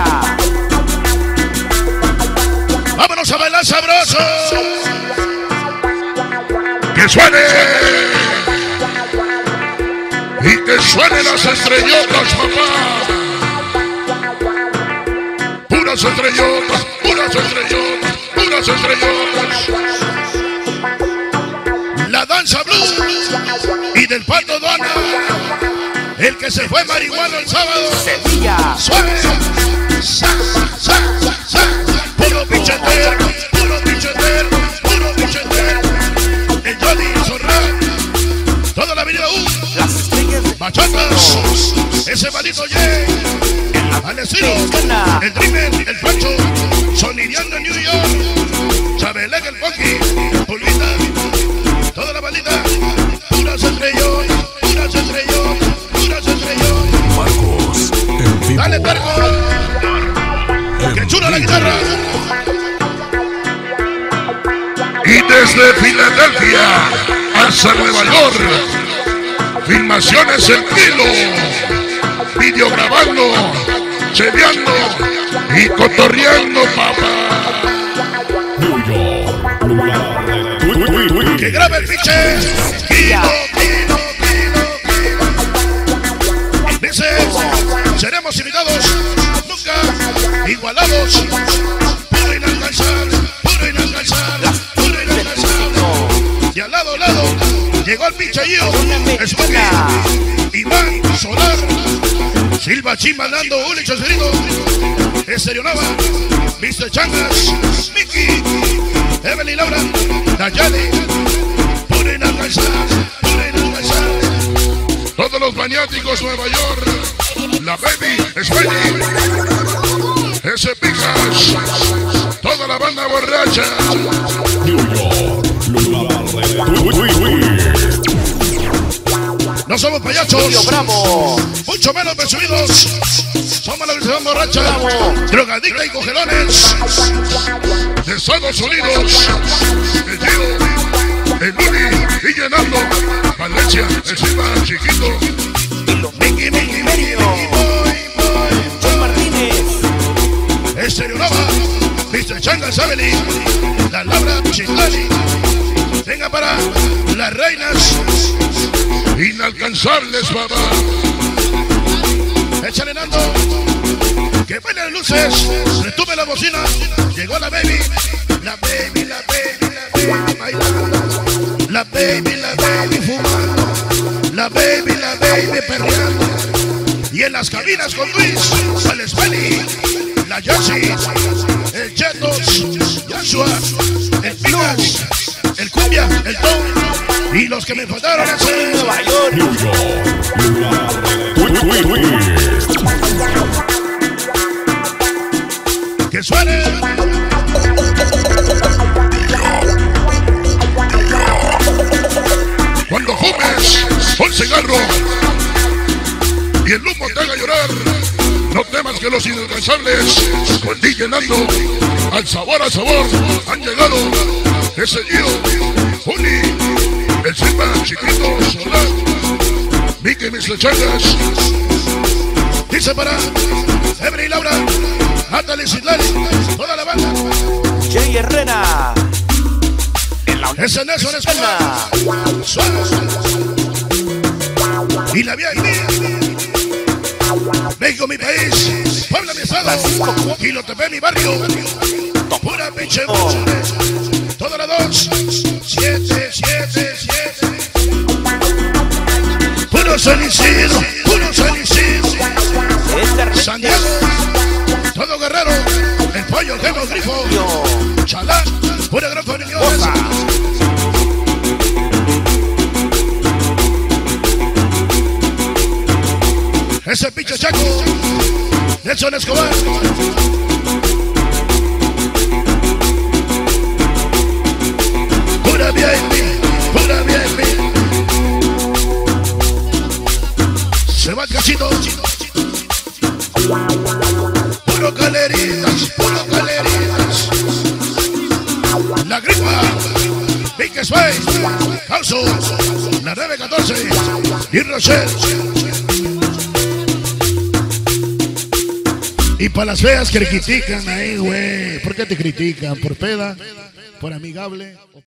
Vámonos a bailar sabroso. Que suene. Y que suenen las estrellotas, papá. Puras estrellotas, puras estrellotas, puras estrellotas. La danza blues y del Pato Dona. El que se fue marihuano el sábado. Sevilla. Suave. Puro pichetero, puro pichetero, puro pichetero. El Johnny Zorra. Toda la avenida U. Bachatas. Ese manito Jay. Al estilo. El Dreamer, el Pancho. Sonideando en New York. Chabelec, el Funky. Pulvita. Toda la bandita. Puras estrellotas, puras estrellotas, puras estrellotas. Marcos, en vivo. Dale, Perco. Que chula la guitarra. Y desde Filadelfia hasta Nueva York, filmaciones en kilo, video grabando, cheveando y cotorreando, papá. Que grabe el pinche. Kilo. Dice, seremos invitados, nunca igualados. Puro inalcanzable, puro inalcanzable, puro inalcanzable. Y al lado, llegó el pinche Gio, Smokey, Iván Solar, Silva Chima, Nando, Uli, Choserito, Estéreo Nova, Mr. Changas, Mickey, Evelyn Laura, Dayali, puro inalcanzable, puro inalcanzable. Todos los maniáticos Nueva York, la Baby, Spelly, ese Picas, toda la banda borracha. New York, lugar de No somos payasos, Bravo. mucho menos presumidos. Somos la versión borracha, drogadicta y cogelones de Estados Unidos. El Gio, el Luli y llenando Valencia, el Silva, Chiquito, Mickey, John Martínez. Estéreo Nova, Mr. Changas, Evelyn, la Laura, Chingani. Venga para las reinas inalcanzables, papá. Échale Nando, que bailen las luces, retumbe la bocina. Llegó la baby, la baby, la baby, la baby bailando. La baby fumando. La baby perreando. Y en las cabinas con Luis, el Spelly, la Jersey, el Chetos, Joshua, el Picas, el Cumbia, el Tom. Y los que me faltaron es el Nueva York. New York, lugar de que suene. Cuando fumes un cigarro y el humo te haga llorar, no temas que los inalcanzables con DJ Nando al sabor han llegado. Ese Gio, Uli, el Silva, Chiquito, Solar, Mickey, mis lechadas. Dice para Evelyn Laura, Natalie Sidlali, toda la banda. Jay Herrera. Ese Nelson Escobar, suave. Y la vieja México, mi país, Puebla, mi estado, Kilo TV, mi barrio, pura pinche todas las 2, 7, puro San Isidro, San Diego, todo Guerrero, el Pollo, el Gemo, el Grifo, Chalán, pura gran familia. Ese pinche Chaco, Nelson Escobar. Pura VIP. Se va el cachito. Puro caleritas. La Grifa, Big Space, Calzo, la 914 y Rochelle. Y para las feas que le critican ahí, güey. ¿Por qué te critican? ¿Por peda? ¿Por amigable?